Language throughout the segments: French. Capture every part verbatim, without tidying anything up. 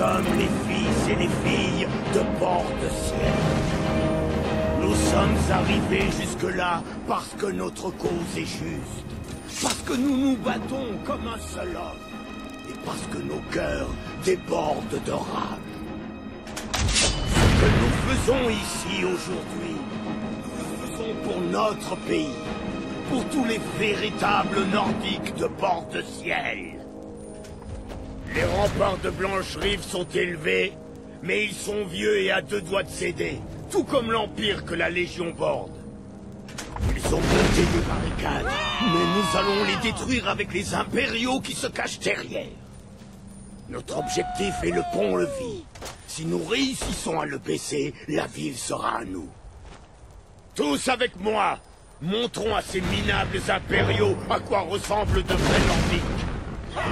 sommes les fils et les filles de Bord-de-Ciel. Nous sommes arrivés jusque-là parce que notre cause est juste. Parce que nous nous battons comme un seul homme. Et parce que nos cœurs débordent de rage. Ce que nous faisons ici aujourd'hui, nous le faisons pour notre pays. Pour tous les véritables Nordiques de Bord-de-Ciel. Les remparts de Blanche-Rive sont élevés, mais ils sont vieux et à deux doigts de céder, tout comme l'Empire que la Légion borde. Ils ont monté des barricades, mais nous allons les détruire avec les impériaux qui se cachent derrière. Notre objectif est le pont-levis. Si nous réussissons à le baisser, la ville sera à nous. Tous avec moi! Montrons à ces minables impériaux à quoi ressemblent de vrais Nordiques.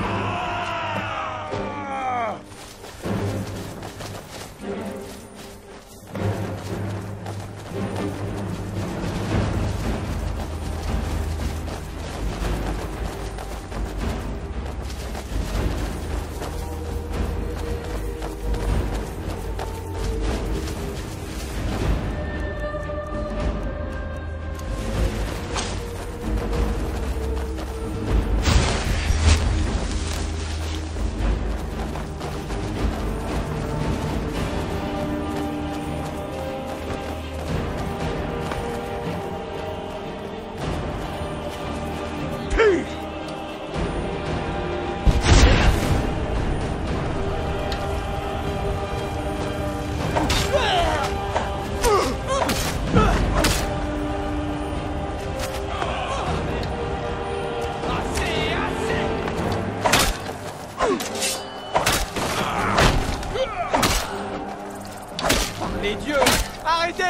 Les dieux, arrêtez!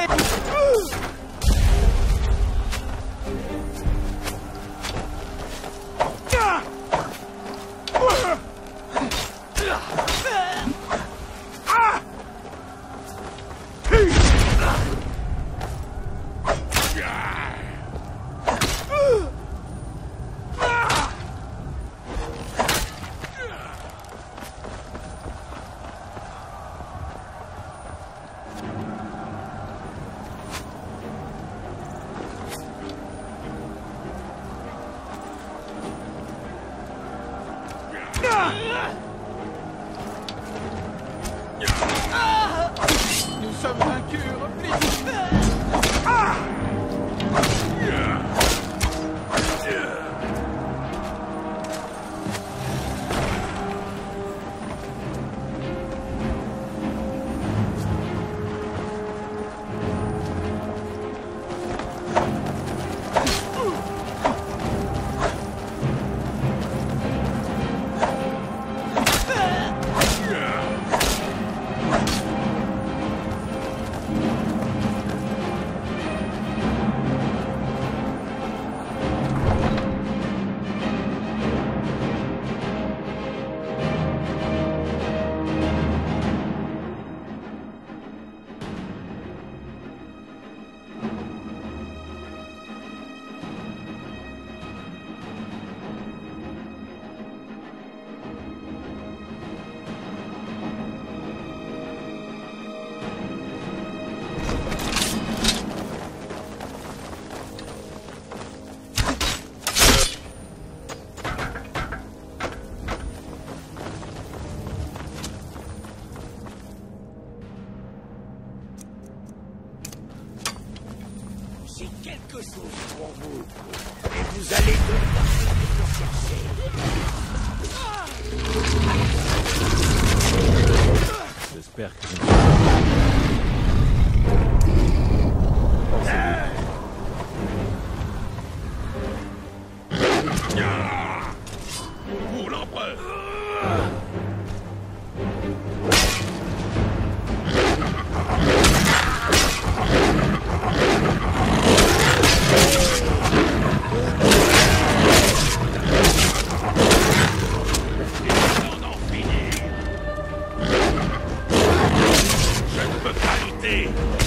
Nous sommes vaincus, repliez. Ah! J'ai quelque chose pour vous. Et vous allez devoir le chercher. J'espère que... Pour l'empereur. Je ne peux pas lutter.